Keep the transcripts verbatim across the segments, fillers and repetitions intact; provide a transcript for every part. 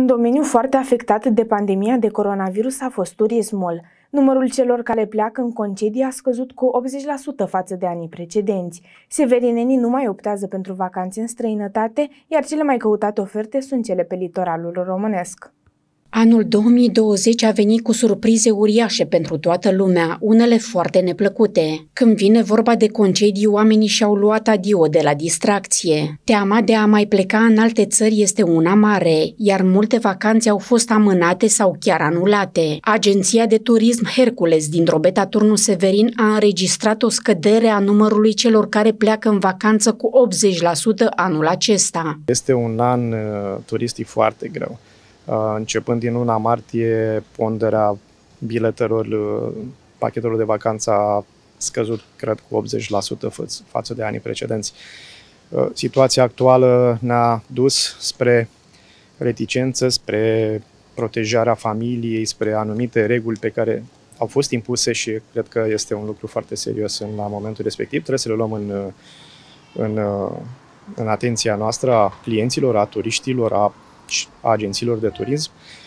Un domeniu foarte afectat de pandemia de coronavirus a fost turismul. Numărul celor care pleacă în concedii a scăzut cu optzeci la sută față de anii precedenți. Severinenii nu mai optează pentru vacanțe în străinătate, iar cele mai căutate oferte sunt cele pe litoralul românesc. Anul două mii douăzeci a venit cu surprize uriașe pentru toată lumea, unele foarte neplăcute. Când vine vorba de concedii, oamenii și-au luat adio de la distracție. Teama de a mai pleca în alte țări este una mare, iar multe vacanțe au fost amânate sau chiar anulate. Agenția de turism Hercules din Drobeta Turnu Severin a înregistrat o scădere a numărului celor care pleacă în vacanță cu optzeci la sută anul acesta. Este un an uh, turistic foarte greu. Începând din luna martie, ponderea biletelor, pachetelor de vacanță a scăzut, cred, cu optzeci la sută față de anii precedenți. Situația actuală ne-a dus spre reticență, spre protejarea familiei, spre anumite reguli pe care au fost impuse și cred că este un lucru foarte serios în la momentul respectiv. Trebuie să le luăm în, în, în atenția noastră, a clienților, a turiștilor, a a agențiilor de turism.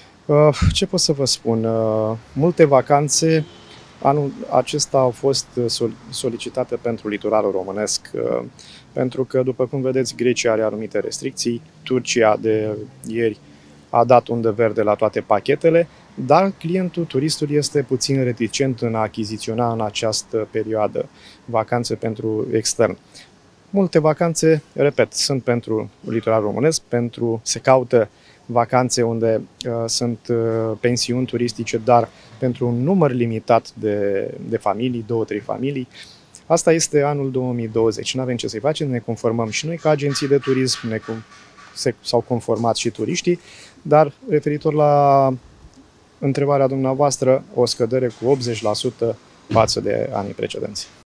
Ce pot să vă spun? Multe vacanțe anul acesta au fost solicitate pentru litoralul românesc, pentru că, după cum vedeți, Grecia are anumite restricții, Turcia de ieri a dat undă verde la toate pachetele, dar clientul, turistul, este puțin reticent în a achiziționa în această perioadă vacanțe pentru extern. Multe vacanțe, repet, sunt pentru litoralul românesc, pentru se caută vacanțe unde uh, sunt uh, pensiuni turistice, dar pentru un număr limitat de, de familii, două, trei familii. Asta este anul două mii douăzeci. Nu avem ce să-i facem, ne conformăm și noi ca agenții de turism, ne, se, s-au conformat și turiștii, dar referitor la întrebarea dumneavoastră, o scădere cu optzeci la sută față de anii precedenți.